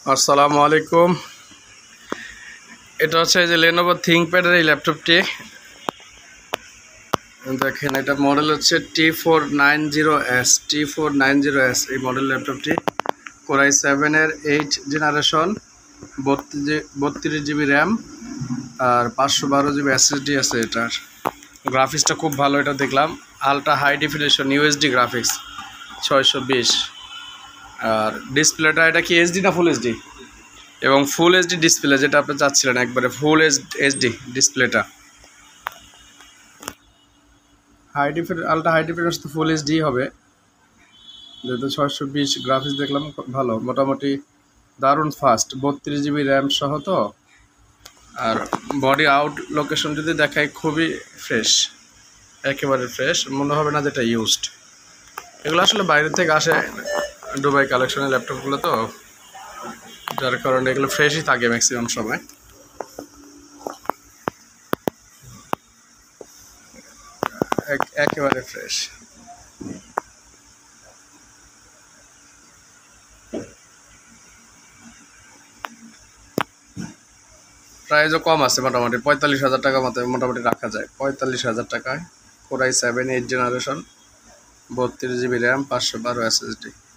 আসসালামু আলাইকুম। এটা হচ্ছে যে Lenovo ThinkPad এর এই ল্যাপটপটি দেখেন, এটা মডেল হচ্ছে T490s এই মডেল ল্যাপটপটি Core i7 এর 8 জেনারেশন, 32GB র্যাম আর 512GB SSD আছে। এটার গ্রাফিক্সটা খুব ভালো, এটা দেখলাম ultra high definition UHD graphics 620। আর ডিসপ্লেটা এটা কি এইচডি না ফুল এইচডি? এবং ফুল এইচডি ডিসপ্লে, যেটা আপনি চাচ্ছিলেন, একবারে ফুল এইচডি ডিসপ্লেটা। আলট্রা হাই ডেফিনিশন তো ফুল এইচডি হবে, যেহেতু 620 গ্রাফিক্স দেখলাম ভালো, মোটামুটি দারুণ ফাস্ট, 32GB র্যাম সহ তো। আর বডি আউট লোকেশন যদি দেখায়, খুবই ফ্রেশ, একেবারে ফ্রেশ, মনে হবে না যেটা ইউজড। এগুলো আসলে বাইরে থেকে আসে, দুবাই কালেকশনের ল্যাপটপগুলো তো, যার কারণে এগুলো ফ্রেশই থাকে ম্যাক্সিমাম সময়। একেবারে ফ্রেশ। প্রাইসও কম আছে, মোটামুটি 45,000 টাকা মতো মোটামুটি রাখা যায়। 45,000 টাকায় Core i7 8 generation, 32GB RAM, 512 SSD।